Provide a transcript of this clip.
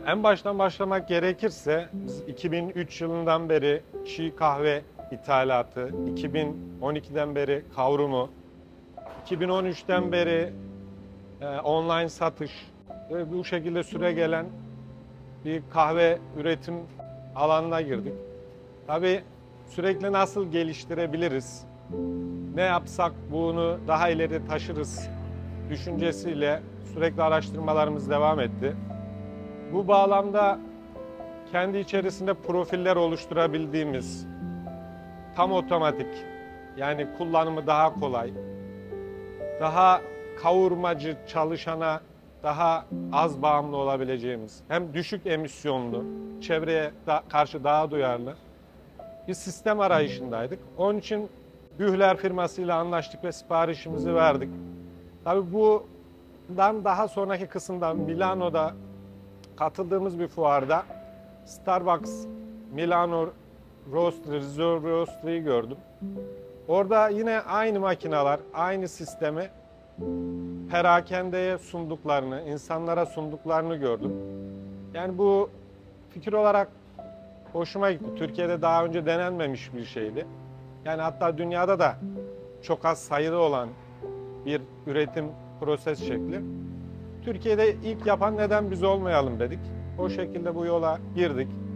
En baştan başlamak gerekirse biz 2003 yılından beri çiğ kahve ithalatı, 2012'den beri kavrumu, 2013'ten beri online satış ve bu şekilde süre gelen bir kahve üretim alanına girdik. Tabii sürekli nasıl geliştirebiliriz, ne yapsak bunu daha ileri taşırız düşüncesiyle sürekli araştırmalarımız devam etti. Bu bağlamda kendi içerisinde profiller oluşturabildiğimiz, tam otomatik, yani kullanımı daha kolay, daha kavurmacı çalışana daha az bağımlı olabileceğimiz, hem düşük emisyonlu, çevreye karşı daha duyarlı bir sistem arayışındaydık. Onun için Bühler firmasıyla anlaştık ve siparişimizi verdik. Tabii bundan daha sonraki kısımda Milano'da katıldığımız bir fuarda Starbucks Milano Roastery, Reserve Roastery'yi gördüm. Orada yine aynı makineler, aynı sistemi perakendeye sunduklarını, insanlara sunduklarını gördüm. Yani bu fikir olarak hoşuma gitti. Türkiye'de daha önce denenmemiş bir şeydi. Yani hatta dünyada da çok az sayıda olan bir üretim proses şekli. Türkiye'de ilk yapan neden biz olmayalım dedik. O şekilde bu yola girdik.